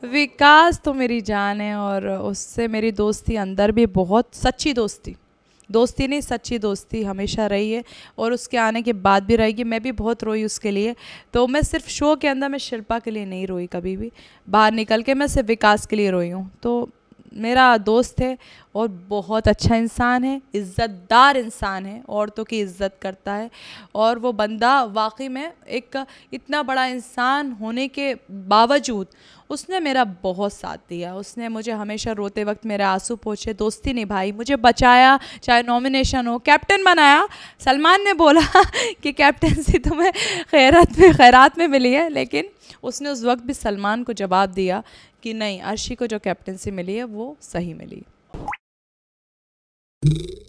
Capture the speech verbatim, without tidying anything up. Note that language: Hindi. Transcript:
विकास तो मेरी जान है और उससे मेरी दोस्ती अंदर भी बहुत सच्ची दोस्ती दोस्ती नहीं सच्ची दोस्ती हमेशा रही है और उसके आने के बाद भी रहेगी। मैं भी बहुत रोई उसके लिए। तो मैं सिर्फ शो के अंदर मैं शिल्पा के लिए नहीं रोई कभी भी, बाहर निकल के मैं सिर्फ विकास के लिए रोई हूँ। तो मेरा दोस्त है और बहुत अच्छा इंसान है, इज़्ज़तदार इंसान है, औरतों की इज़्ज़त करता है। और वो बंदा वाकई में एक इतना बड़ा इंसान होने के बावजूद उसने मेरा बहुत साथ दिया। उसने मुझे हमेशा रोते वक्त मेरे आंसू पोंछे, दोस्ती निभाई, मुझे बचाया, चाहे नॉमिनेशन हो, कैप्टन बनाया। सलमान ने बोला कि कैप्टनसी तुम्हें खैरत में खैरात में मिली है, लेकिन उसने उस वक्त भी सलमान को जवाब दिया कि नहीं, अर्शी को जो कैप्टनसी मिली है वो सही मिली।